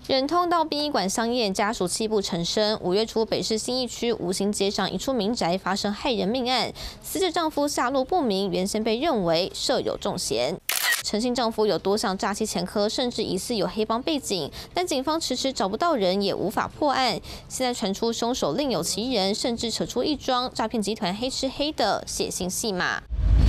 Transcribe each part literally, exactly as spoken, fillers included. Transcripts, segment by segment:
忍痛到殡仪馆相验，家属泣不成声。五月初，北市信义区吴兴街上一处民宅发生害人命案，死者丈夫下落不明，原先被认为设有重嫌。陈姓丈夫有多项诈欺前科，甚至疑似有黑帮背景，但警方迟迟找不到人，也无法破案。现在传出凶手另有其人，甚至扯出一桩诈骗集团黑吃黑的血腥戏码。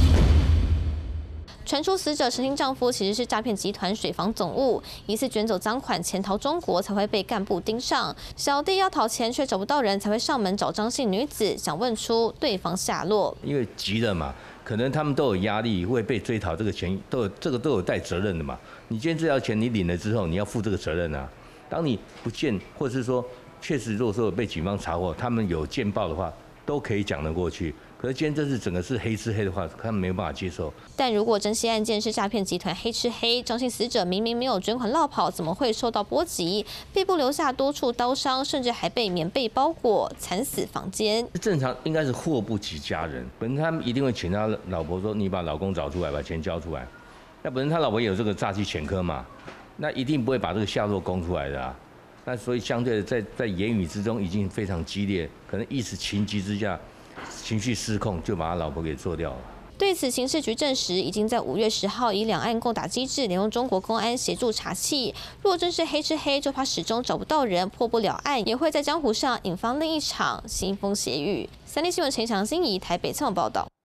传出死者陈姓丈夫其实是诈骗集团水房总务，疑似卷走赃款潜逃中国，才会被干部盯上。小弟要讨钱却找不到人，才会上门找张姓女子，想问出对方下落。 因为急了嘛，可能他们都有压力，会被追讨这个钱，都有这个都有带责任的嘛。你今天这条钱你领了之后，你要负这个责任啊。当你不见，或者是说确实如果说被警方查获，他们有见报的话，都可以讲得过去。 可是今天这是整个是黑吃黑的话，他们没有办法接受。 但如果真系案件是诈骗集团黑吃黑，张姓死者明明没有捐款落跑，怎么会受到波及？背部留下多处刀伤，甚至还被棉被包裹，惨死房间。 正常应该是祸不及家人，本身他们一定会请他老婆说：“你把老公找出来，把钱交出来。”那本身他老婆也有这个诈欺前科嘛，那一定不会把这个下落供出来的啊。那所以相对的在，在在言语之中已经非常激烈，可能一时情急之下。 情绪失控，就把他老婆给做掉了。 对此，刑事局证实，已经在五月十号以两岸共打机制，联用中国公安协助查缉。若真是黑吃黑，就怕始终找不到人，破不了案，也会在江湖上引发另一场腥风血雨。三立新闻陈翔、欣怡台北采访报道。